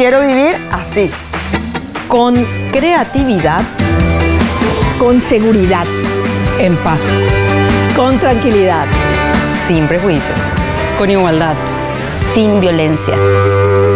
quiero vivir así. Con creatividad, Con seguridad. En paz. Con tranquilidad. Sin prejuicios. Con igualdad. Sin violencia.